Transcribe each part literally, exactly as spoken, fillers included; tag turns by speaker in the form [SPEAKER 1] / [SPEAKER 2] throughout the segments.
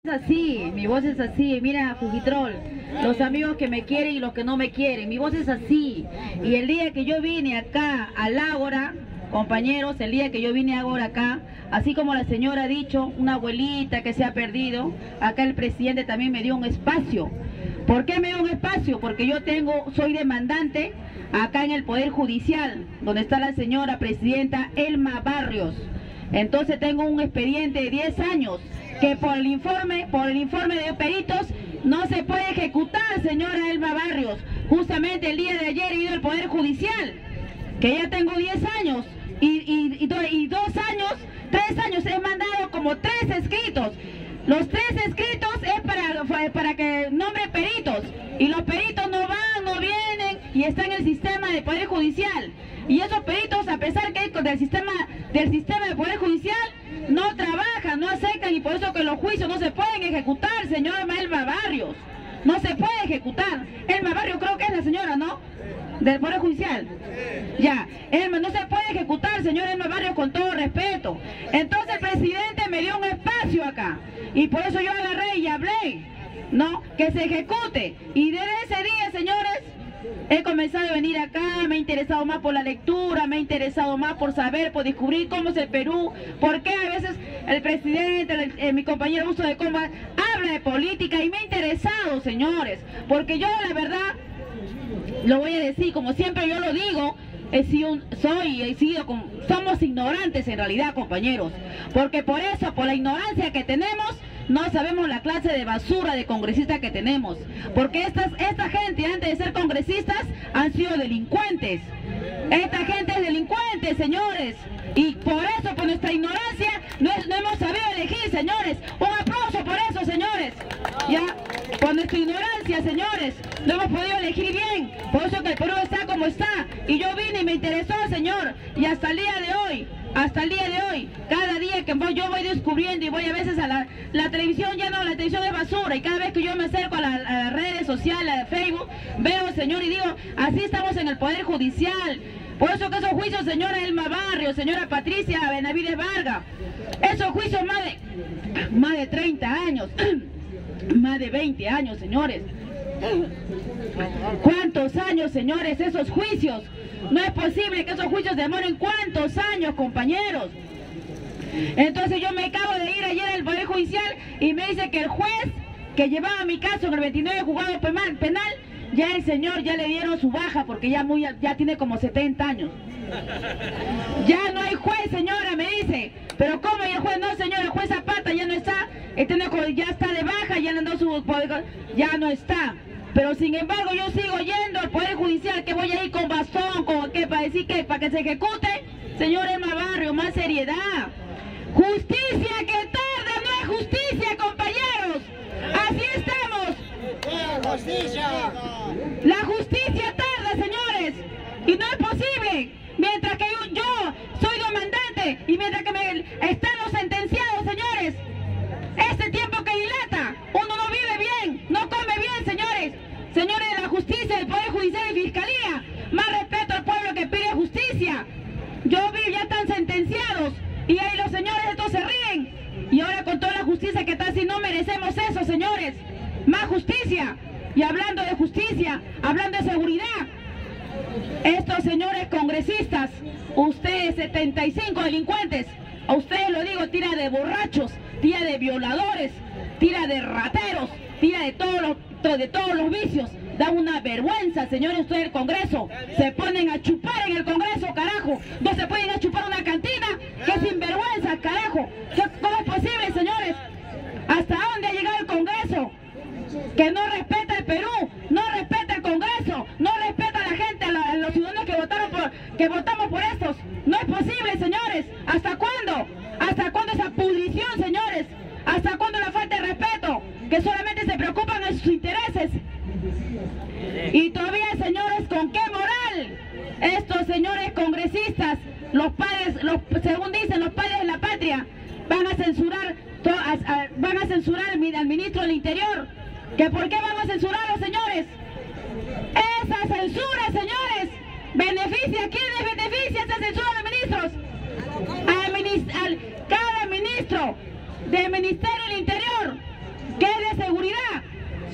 [SPEAKER 1] Así, mi voz es así, mira Fujitrol, los amigos que me quieren y los que no me quieren, mi voz es así. Y el día que yo vine acá al Ágora, compañeros, el día que yo vine ahora acá, así como la señora ha dicho, una abuelita que se ha perdido, acá el presidente también me dio un espacio. ¿Por qué me dio un espacio? Porque yo tengo, soy demandante acá en el Poder Judicial, donde está la señora presidenta Elma Barrios. Entonces tengo un expediente de diez años que por el informe, por el informe de peritos no se puede ejecutar, señora Elma Barrios. Justamente el día de ayer he ido al Poder Judicial, que ya tengo diez años y, y, y, do, y dos años, tres años he mandado como tres escritos. Los tres escritos es para, para que nombre peritos y los peritos no van, no vienen y están en el sistema del Poder Judicial. Y esos peritos, a pesar que del sistema del sistema del Poder Judicial, no trabajan, no aceptan, y por eso que los juicios no se pueden ejecutar, señora Elma Barrios. No se puede ejecutar. Elma Barrios creo que es la señora, ¿no? Del Poder Judicial. Ya, Elma, no se puede ejecutar, señora Elma Barrios, con todo respeto. Entonces el presidente me dio un espacio acá. Y por eso yo agarré y hablé, ¿no? Que se ejecute. Y desde ese día, señores, he comenzado a venir acá, me he interesado más por la lectura, me he interesado más por saber, por descubrir cómo es el Perú, por qué a veces el presidente, el, el, mi compañero Uso de Coma, habla de política y me ha interesado, señores, porque yo la verdad, lo voy a decir, como siempre yo lo digo, he sido, soy, he sido, somos ignorantes en realidad, compañeros, porque por eso, por la ignorancia que tenemos, no sabemos la clase de basura de congresistas que tenemos, porque estas, esta gente antes de ser congresistas han sido delincuentes. Esta gente es delincuente, señores, y por eso, por nuestra ignorancia, no, es, no hemos sabido elegir, señores. Un aplauso por eso, señores. Ya, por nuestra ignorancia, señores, no hemos podido elegir bien, por eso que el Perú está como está. Y yo vine y me interesó, señor, y hasta el día de hoy, hasta el día de hoy, cada día que voy, yo voy descubriendo y voy a veces a la, la televisión, ya no, la televisión es basura, y cada vez que yo me acerco a, la, a las redes sociales, a Facebook, veo, señor, y digo, así estamos en el Poder Judicial. Por eso que esos juicios, señora Elma Barrios, señora Patricia Benavides Vargas, esos juicios más de, más de treinta años, más de veinte años, señores. ¿Cuántos años, señores, esos juicios? No es posible que esos juicios demoren cuántos años, compañeros. Entonces yo me acabo de ir ayer al Poder Judicial y me dice que el juez que llevaba mi caso en el veintinueve juzgado penal, penal, ya el señor ya le dieron su baja porque ya, muy, ya tiene como setenta años. Ya no hay juez, señora, me dice. Pero ¿cómo? Y el juez, no, señora, el juez Zapata ya no está, ya está de baja, ya le han dado su, ya no está. Pero sin embargo yo sigo yendo al Poder Judicial, que voy a ir con bastón, con qué, para decir que para que se ejecute. Señor Elma Barrios, más seriedad. Justicia que tarda no es justicia, compañeros. Así estamos.
[SPEAKER 2] Justicia.
[SPEAKER 1] La justicia tarda, señores, y no es posible. Mientras que yo, yo soy demandante y mientras que me están los sentenciados, señores, este tiempo que dilata, uno no vive bien, no come bien, señores. Señores de la justicia, del Poder Judicial y Fiscalía, más respeto al pueblo que pide justicia. Yo vi, ya están sentenciados y ahí los señores estos se ríen. Y ahora con toda la justicia que está así, no merecemos eso, señores. Más justicia. Y hablando de justicia, hablando de seguridad, estos señores congresistas, ustedes setenta y cinco delincuentes, a ustedes lo digo, tira de borrachos, tira de violadores, tira de rateros, tira de todos los, de todos los vicios. Da una vergüenza, señores, ustedes del Congreso. Se ponen a chupar en el Congreso, carajo. No se pueden a chupar una cantina. ¡Qué sinvergüenza, carajo! ¿Cómo es posible, señores? ¿Hasta dónde ha llegado el Congreso? Que no respeta el Perú, no respeta el Congreso, no respeta a la gente, a, la, a los ciudadanos que votaron por, que votamos por estos. No es posible, señores. ¿Hasta cuándo? ¿Hasta cuándo esa pudrición, señores? ¿Hasta cuándo la falta de respeto? Que solamente se preocupan de sus intereses. Y todavía, señores, ¿con qué moral estos señores congresistas, los padres, los, según dicen los padres de la patria, van a censurar, to, a, a, van a censurar al ministro del Interior? ¿Que por qué van a censurarlo, señores? Esa censura, señores, beneficia, ¿a quiénes beneficia esa censura a los ministros? Al, al, cada ministro del Ministerio del Interior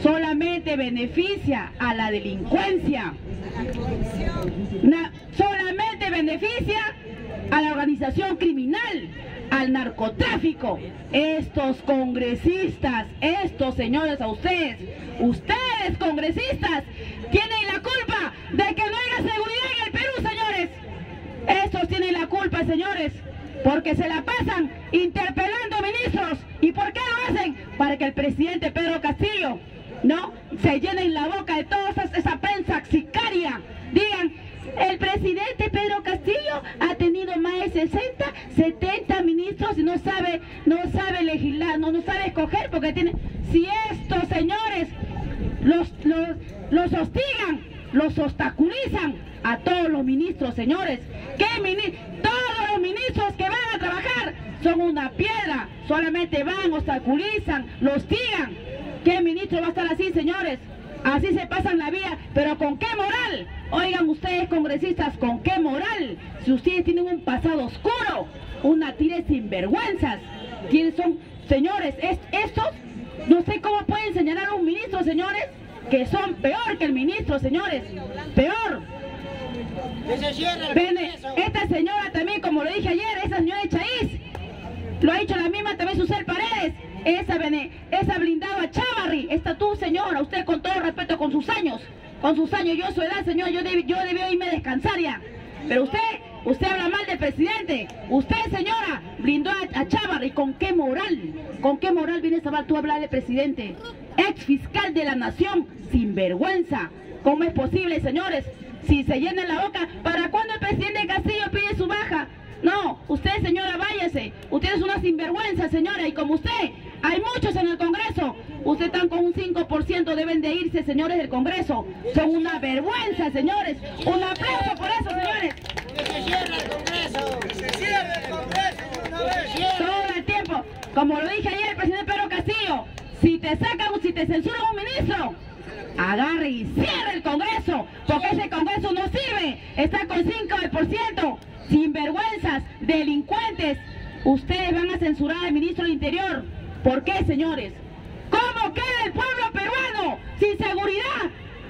[SPEAKER 1] solamente beneficia a la delincuencia, Na, solamente beneficia a la organización criminal, al narcotráfico. Estos congresistas, estos señores, a ustedes, ustedes congresistas, tienen la culpa de que no haya seguridad en el Perú, señores. Estos tienen la culpa, señores, porque se la pasan interpelando ministros. ¿Y por qué lo hacen? Para que el presidente Pedro Castillo, ¿no?, se llene la boca de toda esa, esa prensa sicaria. Digan, el presidente Pedro Castillo ha tenido más de sesenta, setenta ministros y no sabe, no sabe legislar, no, no sabe escoger porque tiene... Si estos señores los, los, los hostigan, los obstaculizan a todos los ministros, señores, ¿qué mini todos los ministros que van a trabajar son una piedra, solamente van, obstaculizan, los hostigan. ¿Qué ministro va a estar así, señores? Así se pasan la vida, pero ¿con qué moral? Oigan ustedes, congresistas, ¿con qué moral? Si ustedes tienen un pasado oscuro, una tira de sinvergüenzas. ¿Quiénes son, señores? ¿Es, estos? No sé cómo pueden señalar a un ministro, señores, que son peor que el ministro, señores. Peor. Ven, esta señora también, como lo dije ayer, esa señora de Chaís, lo ha dicho la misma también Susel Paredes. Esa, esa blindada Chávarri, esta tú, señora, usted con todo respeto, con sus años, con sus años, yo su edad, señor, yo, deb, yo debí irme a descansar ya. Pero usted, usted habla mal del presidente. Usted, señora, blindó a, a Chávarri. ¿Con qué moral? ¿Con qué moral vienes a tú a hablar del presidente? Ex fiscal de la nación, sin vergüenza. ¿Cómo es posible, señores? Si se llena la boca, ¿para cuándo el presidente Castillo pide su baja? No, usted, señora, váyase. Usted es una sinvergüenza, señora, y como usted, hay muchos en el Congreso. Ustedes están con un cinco por ciento, deben de irse, señores del Congreso. Son una vergüenza, señores. Un aplauso por eso, señores.
[SPEAKER 2] Que se cierre el Congreso. Que se cierre el Congreso una vez.
[SPEAKER 1] Todo el tiempo. Como lo dije ayer, el presidente Pedro Castillo, si te sacan, si te censuran un ministro, agarre y cierre el Congreso, porque ese Congreso no sirve. Está con cinco por ciento. Sinvergüenzas, delincuentes. Ustedes van a censurar al ministro del Interior. ¿Por qué, señores? ¿Cómo queda el pueblo peruano sin seguridad?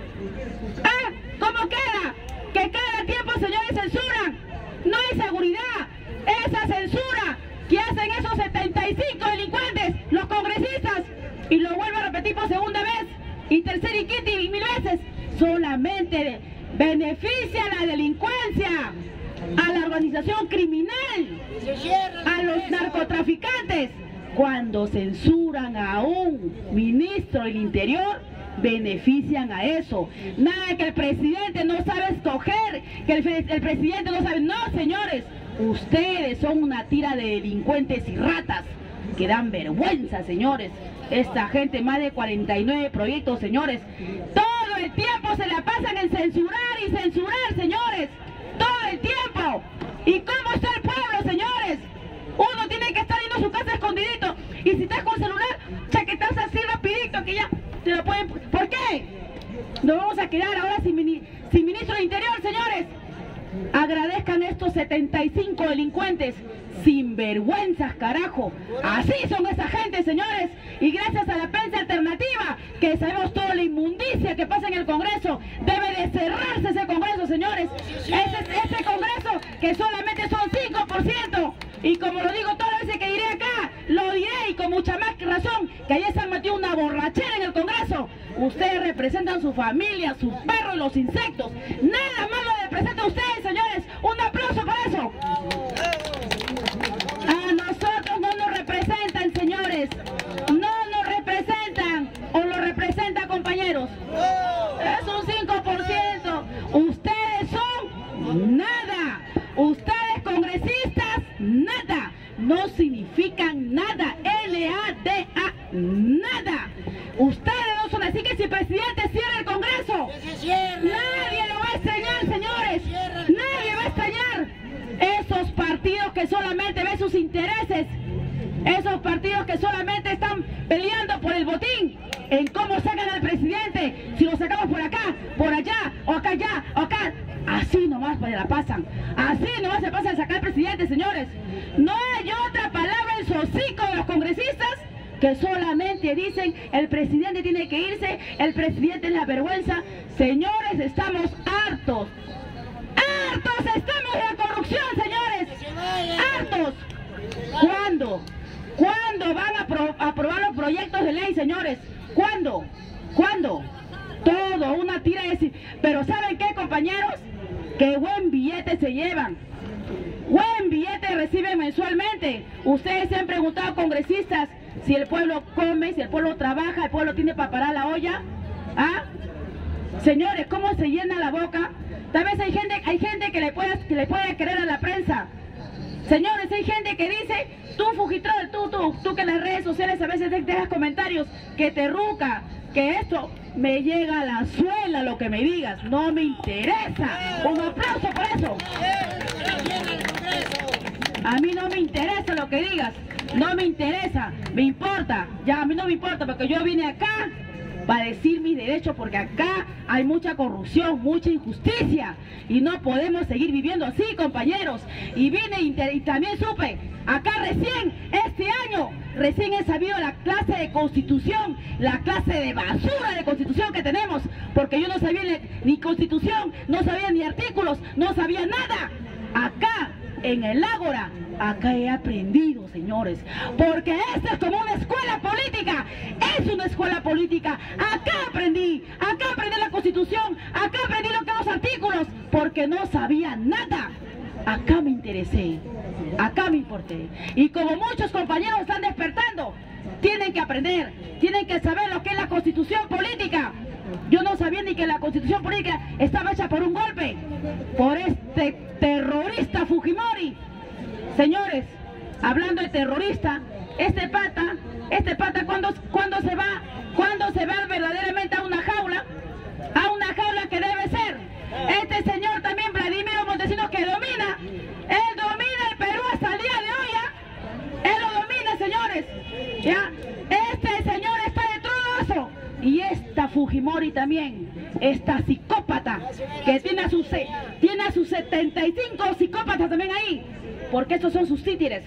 [SPEAKER 1] ¿Ah? ¿Cómo queda? Que cada tiempo, señores, censuran. No hay seguridad. Esa censura que hacen esos setenta y cinco delincuentes, los congresistas, y lo vuelvo a repetir por segunda vez, y tercera y quinta y mil veces, solamente beneficia a la delincuencia, a la organización criminal, a los narcotraficantes. Cuando censuran a un ministro del Interior, benefician a eso. Nada que el presidente no sabe escoger, que el, el presidente no sabe. No, señores, ustedes son una tira de delincuentes y ratas que dan vergüenza, señores. Esta gente, más de cuarenta y nueve proyectos, señores. Todo el tiempo se la pasan en censurar y censurar, señores. Todo el tiempo. ¿Y cómo está el pueblo, señores? Uno tiene que estar yendo a su casa escondidito. Y si estás con celular, chaquetas así rapidito que ya te lo pueden... ¿Por qué? Nos vamos a quedar ahora sin, mini... sin ministro del Interior, señores. Agradezcan estos setenta y cinco delincuentes sinvergüenzas, carajo. Así son esa gente, señores. Y gracias a la prensa alternativa, que sabemos toda la inmundicia que pasa en el Congreso, debe de cerrarse ese Congreso, señores. Ese, ese Congreso que solamente son cinco por ciento. Y como lo digo todas las veces que diré acá, lo diré y con mucha más razón, que ayer se han metido una borrachera en el Congreso. Ustedes representan su familia, sus perros y los insectos. Nada más lo representan ustedes, señores. Un aplauso por eso. A nosotros no nos representan, señores. No nos representan. ¿O lo representan, compañeros? Es un cinco por ciento. Ustedes son nada. Ustedes, congresistas, nada. No significan nada. N A D A, nada. Ustedes no son así, que si el presidente cierra el Congreso, nadie lo va a extrañar, señores. Nadie va a extrañar. Esos partidos que solamente ven sus intereses, esos partidos que solamente están peleando por el botín, en cómo sacan al presidente, si lo sacamos por acá, por allá, o acá allá, o acá. Así nomás pues la pasan. Así nomás se pasa a sacar al presidente, señores. No hay otra palabra en su hocico de los congresistas que solamente que dicen el presidente tiene que irse, el presidente es la vergüenza. Señores, estamos hartos. ¡Hartos estamos de la corrupción, señores! ¡Hartos! ¿Cuándo? ¿Cuándo van a apro- aprobar los proyectos de ley, señores? ¿Cuándo? ¿Cuándo? Todo, una tira de... Pero ¿saben qué, compañeros? Que buen billete se llevan. Buen billete reciben mensualmente. Ustedes se han preguntado, congresistas, si el pueblo come, si el pueblo trabaja, el pueblo tiene para parar la olla. ¿Ah? Señores, ¿cómo se llena la boca? Tal vez hay gente, hay gente que le puede, que le puede creer a la prensa. Señores, hay gente que dice, tú Fujitrol, tú, tú, tú que en las redes sociales a veces te dejas comentarios, que te ruca, que esto me llega a la suela lo que me digas, no me interesa. Un aplauso por eso. A mí no me interesa lo que digas, no me interesa, me importa, ya a mí no me importa porque yo vine acá para decir mis derechos, porque acá hay mucha corrupción, mucha injusticia y no podemos seguir viviendo así, compañeros. Y vine y también supe, acá recién, este año, recién he sabido la clase de constitución, la clase de basura de constitución que tenemos, porque yo no sabía ni, ni constitución, no sabía ni artículos, no sabía nada. Acá, en el Ágora, acá he aprendido, señores, porque esta es como una escuela política, es una escuela política. Acá aprendí, acá aprendí la constitución, acá aprendí lo que son los artículos, porque no sabía nada. Acá me interesé, acá me importé. Y como muchos compañeros están despertando, tienen que aprender, tienen que saber lo que es la constitución política. Yo no sabía ni que la constitución política estaba hecha por un golpe, por este terrorista Fujimori. Señores, hablando de terrorista, este pata, este pata, ¿cuándo, cuándo se va? ¿Cuándo se va verdaderamente a una jaula? A una jaula que debe ser. Este señor también, Vladimiro Montesinos, que domina, él domina el Perú hasta el día de hoy, ¿ya? Él lo domina, señores, ¿ya? Este señor está de todo eso. Y esta Fujimori también, esta psicópata, que tiene a sus, tiene a sus setenta y cinco psicópatas también ahí, porque estos son sus títeres.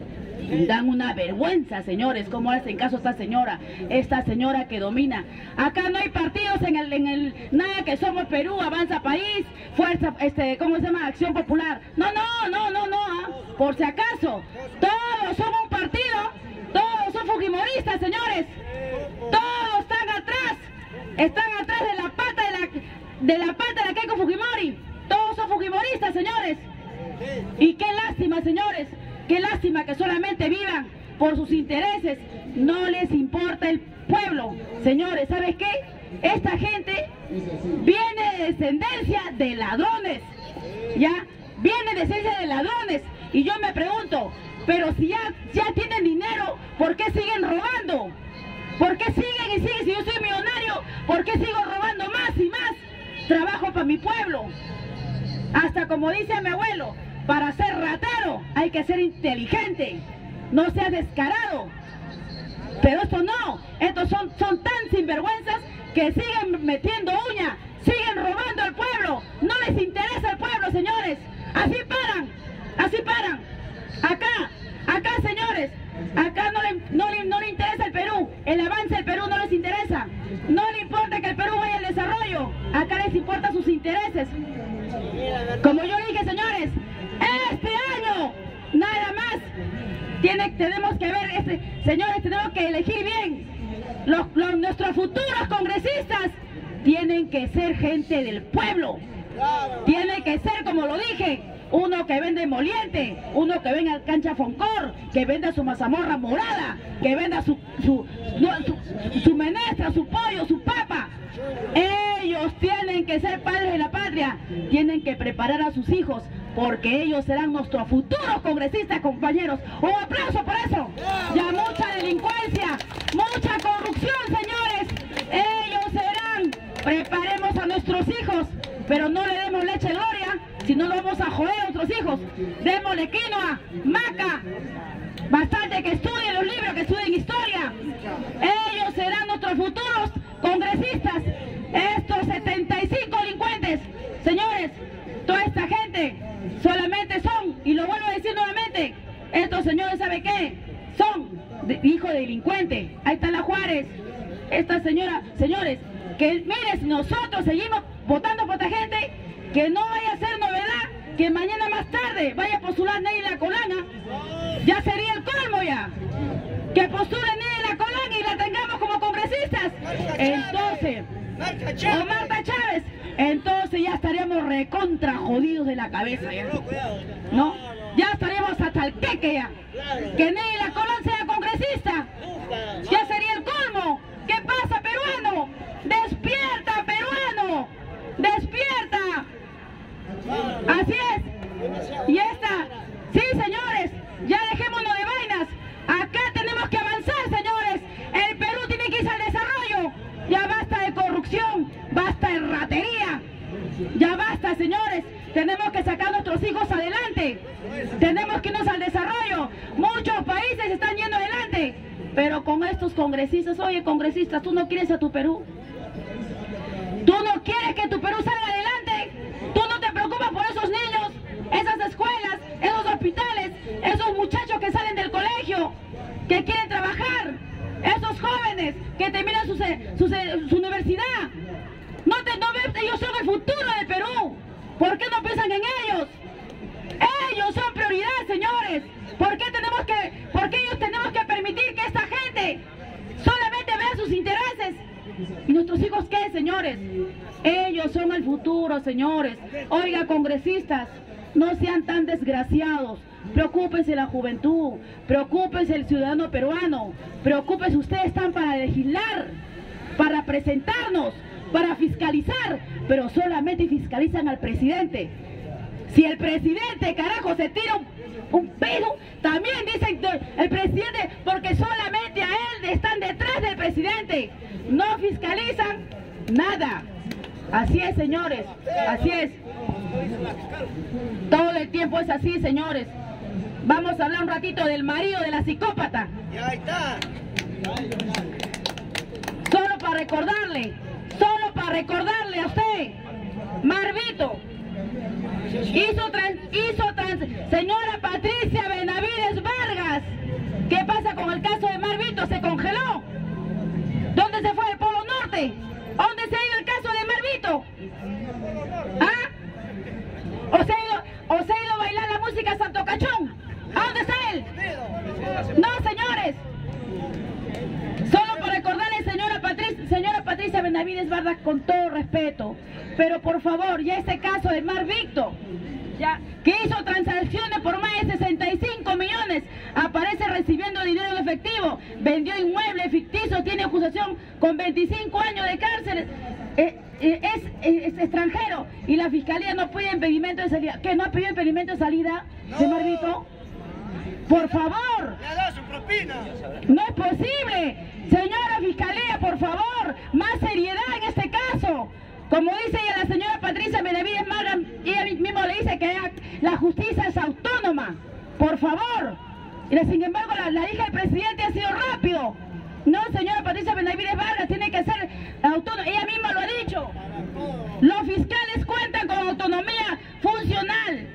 [SPEAKER 1] Dan una vergüenza, señores, cómo hacen caso a esta señora, esta señora que domina. Acá no hay partidos en el, en el, nada que Somos Perú, Avanza País, Fuerza, este, ¿cómo se llama? Acción Popular. No, no, no, no, no, ¿ah? Por si acaso, todos son un partido, todos son fujimoristas, señores. Todos están atrás, están atrás de la pata de la, de la pata de la Keiko Fujimori. Todos son fujimoristas, señores. Y qué lástima, señores, qué lástima que solamente vivan por sus intereses, no les importa el pueblo. Señores, ¿sabes qué? Esta gente viene de descendencia de ladrones, ¿ya? Viene de descendencia de ladrones. Y yo me pregunto, pero si ya, ya tienen dinero, ¿por qué siguen robando? ¿Por qué siguen y siguen? Si yo soy millonario, ¿por qué sigo robando más y más? Trabajo para mi pueblo. Hasta como dice mi abuelo, para ser ratero hay que ser inteligente, no seas descarado. Pero estos no, estos son, son tan sinvergüenzas que siguen metiendo uña, siguen robando al pueblo. No les interesa el pueblo, señores. Así paran, así paran. Acá, acá, señores, acá no le, no, le, no le interesa el Perú, el avance del Perú no les interesa. No le importa que el Perú vaya al desarrollo, acá les importan sus intereses. Como yo dije, señores, este año, nada más, tiene, tenemos que ver, este, señores, tenemos que elegir bien. Los, los, nuestros futuros congresistas tienen que ser gente del pueblo. Tiene que ser, como lo dije, uno que vende moliente, uno que venga al cancha Foncor, que venda su mazamorra morada, que venda su, su, no, su, su menestra, su pollo, su papa. Ellos tienen que ser padres de la patria, tienen que preparar a sus hijos, porque ellos serán nuestros futuros congresistas, compañeros. Un aplauso por eso. Ya mucha delincuencia, mucha corrupción, señores. Ellos serán. Preparemos a nuestros hijos, pero no le demos leche gloria, si no lo vamos a joder a nuestros hijos. Démosle quinoa, maca, bastante que estudien los libros, que estudien historia. Ellos serán nuestros futuros congresistas. Estos setenta y cinco delincuentes, señores, toda esta gente solamente son, y lo vuelvo a decir nuevamente, estos señores, ¿sabe qué? Son de, hijo de delincuente. Ahí está la Juárez. Esta señora, señores, que miren, nosotros seguimos votando por esta gente, que no vaya a ser novedad, que mañana más tarde vaya a postular Neila Colana. Ya sería el colmo ya. Que postule Neila Colana y la tengamos como congresistas. Entonces, o Marta Chávez, entonces ya estaríamos recontra jodidos de la cabeza ya. ¿No? Ya estaríamos hasta el queque ya. Que Neila Colán sea congresista. Ya sería el colmo. ¿Qué pasa, peruano? ¡Despierta, peruano! ¡Despierta! Así es. Y esta, sí, señores, ya dejémonos de vainas. Acá tenemos que avanzar, señores. El Perú tiene que irse al desarrollo. Ya basta de corrupción, basta de ratería. Ya basta, señores. Tenemos que sacar a nuestros hijos adelante. Tenemos que irnos al desarrollo. Muchos países están yendo adelante. Pero con estos congresistas, oye, congresistas, ¿tú no quieres a tu Perú? ¿Tú no quieres que tu Perú salga adelante? ¿Tú no te preocupas por esos niños, esas escuelas, esos hospitales, esos muchachos que salen del colegio, que quieren trabajar, esos jóvenes que terminan su, su, su universidad? No te no ves, ellos son el futuro del Perú. ¿Por qué no piensan en ellos? Ellos son prioridad, señores. ¿Por qué tenemos que, por qué ellos tenemos que permitir que esta gente solamente vea sus intereses? ¿Y nuestros hijos qué, señores? Ellos son el futuro, señores. Oiga, congresistas, no sean tan desgraciados. Preocúpense la juventud, preocúpense el ciudadano peruano, preocúpense, ustedes están para legislar, para presentarnos, para fiscalizar, pero solamente fiscalizan al presidente. Si el presidente, carajo, se tira un, un pedo, también dicen el presidente, porque solamente a él están detrás del presidente. No fiscalizan nada. Así es, señores, así es. Todo el tiempo es así, señores. Vamos a hablar un ratito del marido de la psicópata.
[SPEAKER 2] Ya está.
[SPEAKER 1] Solo para recordarle, solo para recordarle a usted, Marvito, hizo trans, hizo trans, señora Patricia Benavides Vargas. ¿Qué pasa con el caso de Marvito? ¿Se congeló? ¿Dónde se fue el Polo Norte? ¿A dónde se ha ido el caso de Marvito? ¿Ah? ¿O se ha ido, o se ha ido a bailar la música Santo Cachón? ¿A dónde está él? No, señores. Solo para recordarle, señora Patricia, señora Patricia Benavides Vargas, con todo respeto, pero por favor, ya este caso de Marvito, ya, que hizo transacciones por más de sesenta y cinco millones, aparece recibiendo dinero en efectivo, vendió inmueble ficticio, tiene acusación con veinticinco años de cárcel, eh, eh, es, eh, es extranjero, y la fiscalía no pide impedimento de salida. ¿Qué, no ha pedido impedimento de salida de Marvito? Por favor.
[SPEAKER 2] Le ha dado su propina.
[SPEAKER 1] No es posible. Señora Fiscalía, por favor, más seriedad en este caso. Como dice ella, la señora Patricia Benavides Vargas, ella mismo le dice que la justicia es autónoma. Por favor. Y sin embargo, la, la hija del presidente ha sido rápido. No, señora Patricia Benavides Vargas tiene que ser autónoma. Ella misma lo ha dicho. Los fiscales cuentan con autonomía funcional.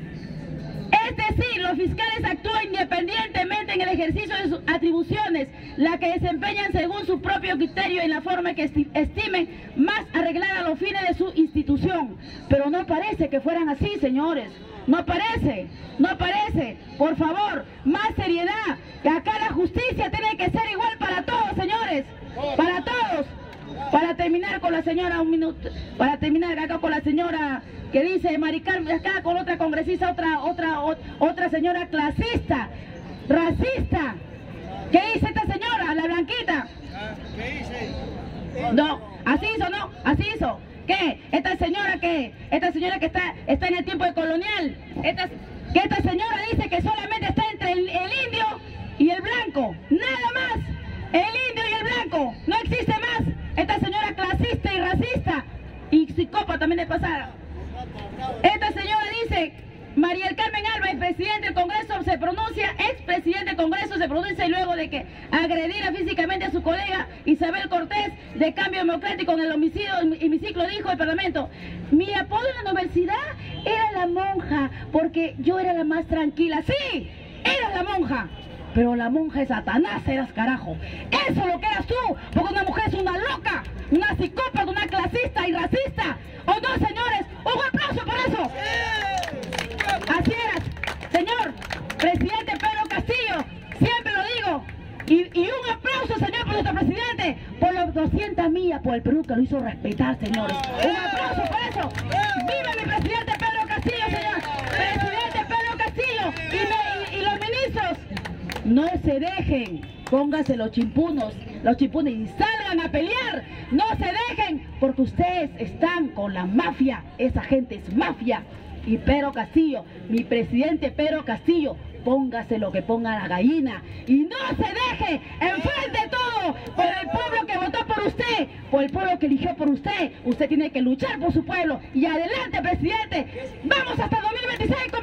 [SPEAKER 1] Es decir, los fiscales actúan independientemente en el ejercicio de sus atribuciones, la que desempeñan según su propio criterio en la forma que esti estimen más arreglada a los fines de su institución. Pero no parece que fueran así, señores. No parece, no parece. Por favor, más seriedad. Que acá la justicia tiene que ser igual para todos, señores. Para todos. Para terminar con la señora, un minuto, para terminar acá con la señora que dice Maricar, acá con otra congresista, otra, otra, otra señora clasista, racista. ¿Qué dice esta señora, la blanquita?
[SPEAKER 2] ¿Qué dice?
[SPEAKER 1] No, así hizo, no, así hizo. ¿Qué? Esta señora que, esta señora que está, está en el tiempo de colonial, esta, que esta señora dice que solamente está entre el, el indio y el blanco, nada más. El indio y el blanco, no existe más. Esta señora clasista y racista y psicópata también de pasada. Esta señora dice, María del Carmen Alba, el presidente del Congreso se pronuncia, expresidente del Congreso se pronuncia luego de que agrediera físicamente a su colega Isabel Cortés de Cambio Democrático en el homicidio hemiciclo, dijo el Parlamento. Mi apodo en la universidad era la monja, porque yo era la más tranquila. Sí, era la monja.
[SPEAKER 3] pero la monja de Satanás eras, carajo. Eso es lo que eras tú, porque una mujer es una loca, una psicópata, una clasista y racista. ¿O no, señores? ¡Un aplauso por eso! Así eras, señor presidente Pedro Castillo, siempre lo digo. Y, y un aplauso, señor, por nuestro presidente, por los doscientas millas por el Perú que lo hizo respetar, señores. Un aplauso por eso. ¡Viva mi presidente Pedro Castillo, señor! Presidente Pedro Castillo y, me, y, y los ministros. No se dejen, pónganse los chimpunos, los chimpunes y salgan a pelear. No se dejen, porque ustedes están con la mafia. Esa gente es mafia. Y Pedro Castillo, mi presidente Pedro Castillo, póngase lo que ponga la gallina y no se deje, enfrente todo por el pueblo que votó por usted, por el pueblo que eligió por usted. Usted tiene que luchar por su pueblo y adelante, presidente. Vamos hasta dos mil veintiséis.